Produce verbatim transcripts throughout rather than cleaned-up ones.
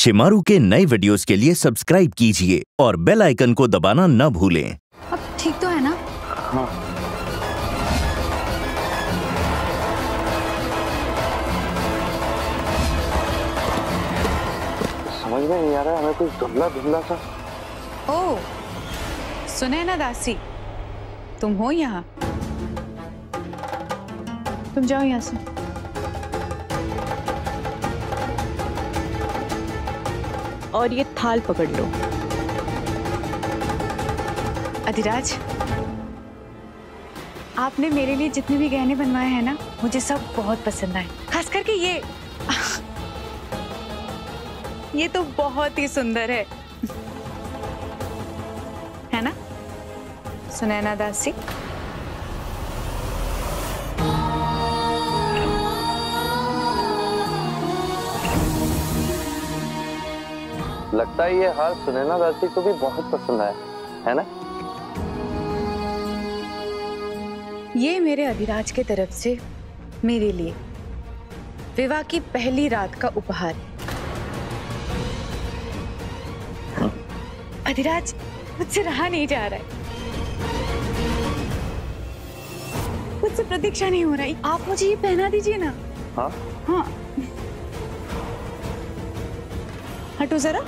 शिमारू के नए वीडियोस के लिए सब्सक्राइब कीजिए और बेल आइकन को दबाना न भूलें। अब ठीक तो है ना? हाँ। समझ में नहीं आ रहा, हमें कुछ धुंधला धुंधला सा। ओह, सुने ना दासी, तुम हो यहाँ? तुम जाओ यहाँ से। और ये थाल पकड़ लो। अधिराज, आपने मेरे लिए जितने भी गहने बनवाए हैं ना, मुझे सब बहुत पसंद आए। खास करके ये ये तो बहुत ही सुंदर है, है ना सुनैना दासी? लगता है ये हार सुनैना दासी को भी बहुत पसंद आया, है ना? ये मेरे अधिराज के तरफ से मेरे लिए विवाह की पहली रात का उपहार। अधिराज, मुझसे रहा नहीं जा रहा है, मुझसे प्रतीक्षा नहीं हो रही। आप मुझे ये पहना दीजिए ना। हाँ हाँ, हटो जरा।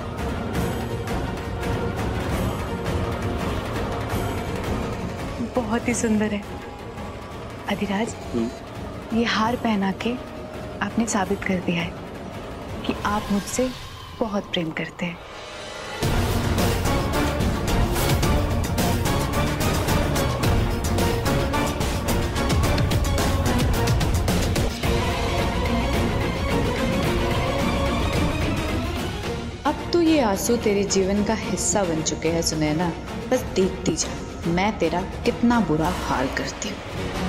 बहुत ही सुंदर है अधिराज। ये हार पहना के आपने साबित कर दिया है कि आप मुझसे बहुत प्रेम करते हैं। अब तो ये आंसू तेरे जीवन का हिस्सा बन चुके हैं सुनैना। बस देखती जा मैं तेरा कितना बुरा हाल करती हूँ।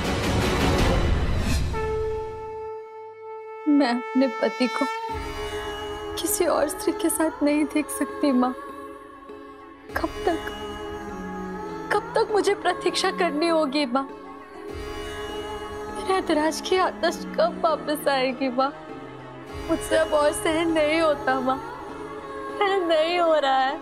मैं अपने पति को किसी और स्त्री के साथ नहीं देख सकती माँ। कब तक कब तक मुझे प्रतीक्षा करनी होगी माँ? मेरे अधिराज की आतश कब वापस आएगी माँ? मुझसे अब और सहन नहीं होता माँ, सहन नहीं हो रहा है।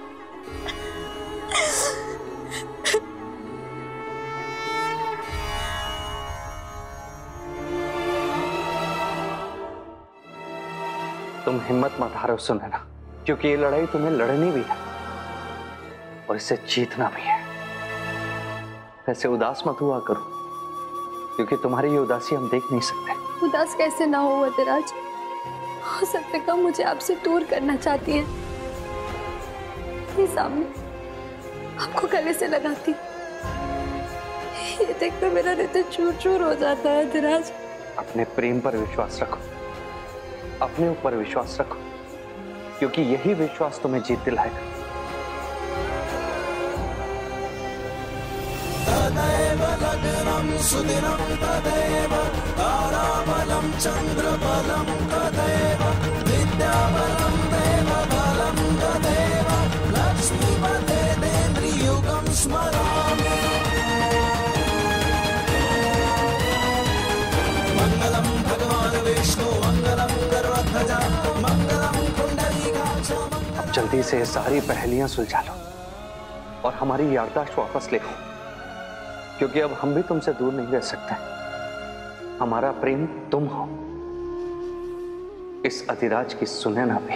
तुम हिम्मत मत हारो सुनैना, क्योंकि ये लड़ाई तुम्हें लड़नी भी है और इसे जीतना भी है। ऐसे उदास मत हुआ करो, क्योंकि तुम्हारी ये उदासी हम देख नहीं सकते। उदास कैसे ना हो अधिराज? हो सत्यका मुझे आपसे दूर करना चाहती है। ये सामने आपको गले से लगाती, ये देखकर मेरा हृदय चूर चूर हो जाता है अधिराज। अपने प्रेम पर विश्वास रखो, अपने ऊपर विश्वास रखो, क्योंकि यही विश्वास तुम्हें जीत दिलाएगा। तदैव लग्नं सुदिनं तदैव ताराबलं चन्द्रबलं तदैव विद्याबलं देवबलं तदैव लक्ष्मीपते देन्द्रियुगं स्मरामि। मंगलम भगवान विष्णु मंगलम गरुड़ध्वजा मंगलम पुंडरीकाक्ष। अब जल्दी से सारी पहेलियां सुलझा लो और हमारी याददाश्त वापस ले लो, क्योंकि अब हम भी तुमसे दूर नहीं रह सकते। हमारा प्रेम तुम हो, इस अधिराज की सुनैना भी।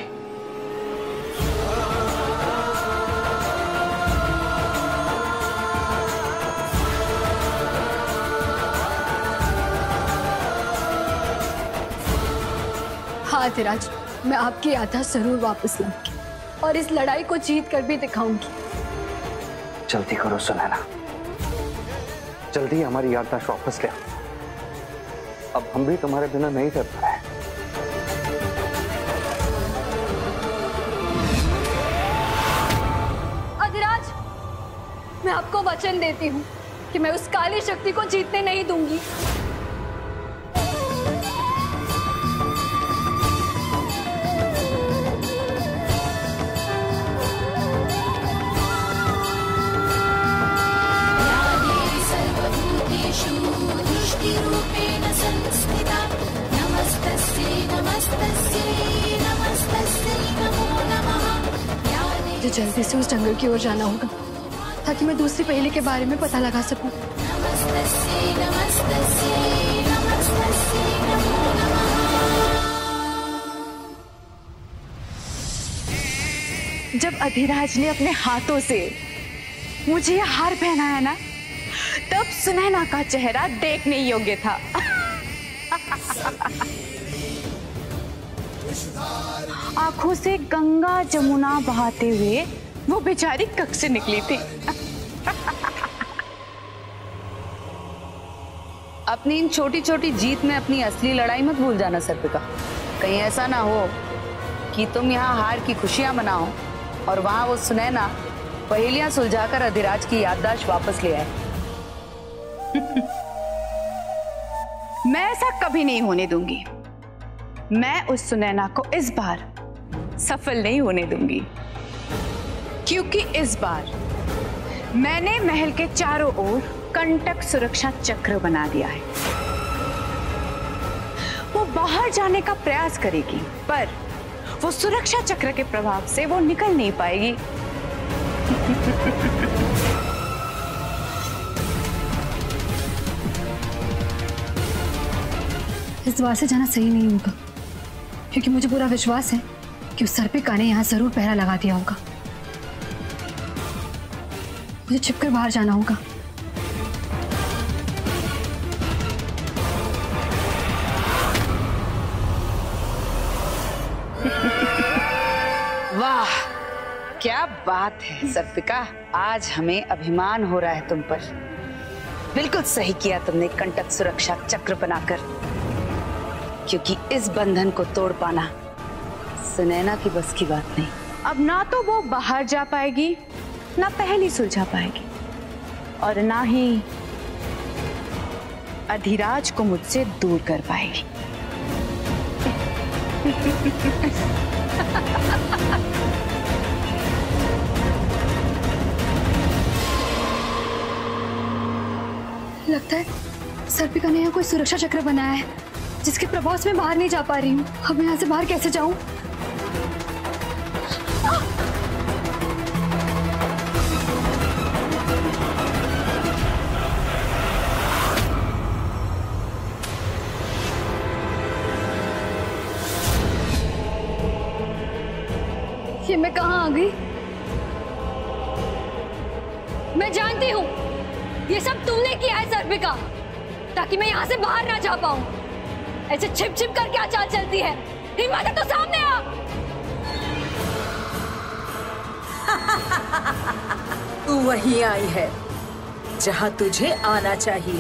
हाँ अधिराज, मैं आपकी याददाश्त जरूर वापस लाऊंगी और इस लड़ाई को जीत कर भी दिखाऊंगी। जल्दी करो सुनैना, जल्दी हमारी याददाश्त वापस ले। अब हम भी तुम्हारे बिना नहीं रह पा रहे। अधिराज, मैं आपको वचन देती हूँ कि मैं उस काली शक्ति को जीतने नहीं दूंगी। नमस्तस्यै नमस्तस्यै नमस्तस्यै नमो मुझे जल्दी से उस जंगल की ओर जाना होगा ताकि मैं दूसरी पहेली के बारे में पता लगा सकूं। जब अधिराज ने अपने हाथों से मुझे यह हार पहनाया ना, तब सुनैना का चेहरा देखने योग्य था। आंखों से गंगा जमुना बहाते हुए वो बेचारी कक्ष से निकली थी। अपनी इन छोटी छोटी जीत में अपनी असली लड़ाई मत भूल जाना सर्पिका। कहीं ऐसा ना हो कि तुम यहाँ हार की खुशियां मनाओ और वहां वो सुनैना पहेलियां सुलझाकर अधिराज की याददाश्त वापस ले आए। मैं ऐसा कभी नहीं होने दूंगी। मैं उस सुनैना को इस बार सफल नहीं होने दूंगी, क्योंकि इस बार मैंने महल के चारों ओर कंटक सुरक्षा चक्र बना दिया है। वो बाहर जाने का प्रयास करेगी, पर वो सुरक्षा चक्र के प्रभाव से वो निकल नहीं पाएगी। इस बार से जाना सही नहीं होगा, क्योंकि मुझे पूरा विश्वास है कि उस सर्पिका ने यहाँ जरूर पहरा लगा दिया होगा। मुझे छिपकर बाहर जाना होगा। वाह, क्या बात है सर्पिका, आज हमें अभिमान हो रहा है तुम पर। बिल्कुल सही किया तुमने कंटक सुरक्षा चक्र बनाकर, क्योंकि इस बंधन को तोड़ पाना सुनैना की बस की बात नहीं। अब ना तो वो बाहर जा पाएगी, ना पहेली सुलझा पाएगी, और ना ही अधिराज को मुझसे दूर कर पाएगी। लगता है सर्पिका ने यहाँ कोई सुरक्षा चक्र बनाया है जिसके प्रभाव से मैं बाहर नहीं जा पा रही हूँ। अब मैं यहाँ से बाहर कैसे जाऊँ? ये मैं कहाँ आ गई? मैं जानती हूँ ये सब तुमने किया है सर्पिका, ताकि मैं यहाँ से बाहर ना जा पाऊँ। ऐसे छिप छिप कर क्या चाल चलती है? हिम्मत है तो सामने आ। तू वहीं आई है जहाँ तुझे आना चाहिए।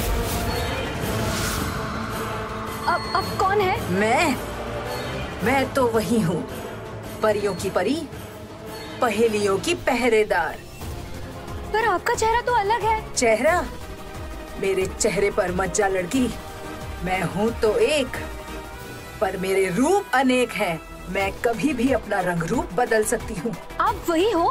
अब अब कौन है? मैं मैं तो वही हूँ, परियों की परी, पहेलियों की पहरेदार। पर आपका चेहरा तो अलग है। चेहरा? मेरे चेहरे पर मत जा लड़की। मैं हूँ तो एक, पर मेरे रूप अनेक हैं। मैं कभी भी अपना रंग रूप बदल सकती हूँ। आप वही हो?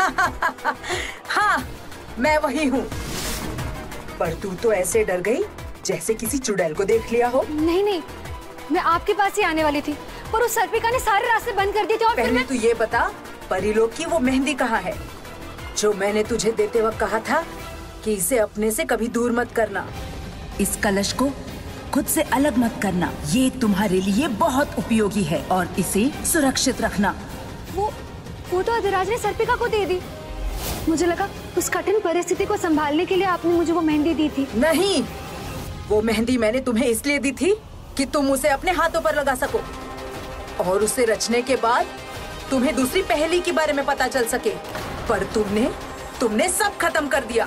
हाँ, मैं वही हूँ। पर तू तो ऐसे डर गई जैसे किसी चुड़ैल को देख लिया हो। नहीं नहीं, मैं आपके पास ही आने वाली थी, पर उस सर्पिका ने सारे रास्ते बंद कर दिए थे। और पहले मैं... तू ये बता, परीलोक की वो मेहंदी कहाँ है जो मैंने तुझे देते वक्त कहा था कि इसे अपने से कभी दूर मत करना। इस कलश को खुद से अलग मत करना, ये तुम्हारे लिए बहुत उपयोगी है, और इसे सुरक्षित रखना। वो वो तो अधिराज ने सर्पिका को दे दी। मुझे लगा उस कठिन परिस्थिति को संभालने के लिए आपने मुझे वो मेहंदी दी थी। नहीं, वो मेहंदी मैंने तुम्हें इसलिए दी थी कि तुम उसे अपने हाथों पर लगा सको, और उसे रचने के बाद तुम्हें दूसरी पहेली के बारे में पता चल सके। पर तुमने तुमने सब खत्म कर दिया।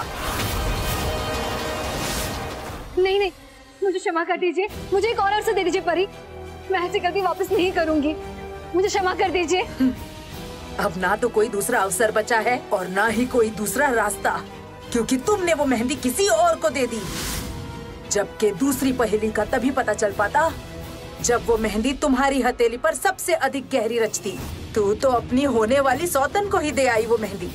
नहीं नहीं, मुझे क्षमा कर दीजिए। मुझे एक और अवसर दे दीजिए परी। मैं ऐसी गलती वापस नहीं करूंगी। मुझे क्षमा कर दीजिए। अब ना तो कोई दूसरा अवसर बचा है और ना ही कोई दूसरा रास्ता, क्योंकि तुमने वो मेहंदी किसी और को दे दी। जबकि दूसरी पहेली का तभी पता चल पाता जब वो मेहंदी तुम्हारी हथेली पर सबसे अधिक गहरी रचती। तू तो अपनी होने वाली सौतन को ही दे आई वो मेहंदी।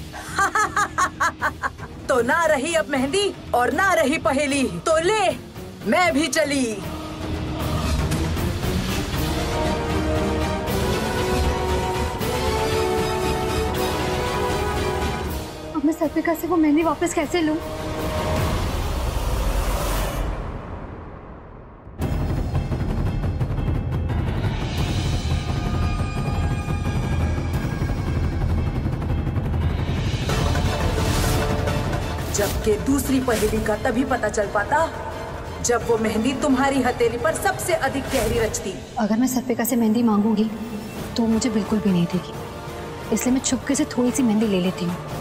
तो ना रही अब मेहंदी और ना रही पहेली। तो ले, मैं भी चली। सत्विका से वो मेहंदी वापस कैसे लूं? जबकि दूसरी पहेली का तभी पता चल पाता जब वो मेहंदी तुम्हारी हथेली पर सबसे अधिक गहरी रचती। अगर मैं सत्विका से मेहंदी मांगूंगी तो वो मुझे बिल्कुल भी नहीं देगी, इसलिए मैं चुपके से थोड़ी सी मेहंदी ले लेती हूँ।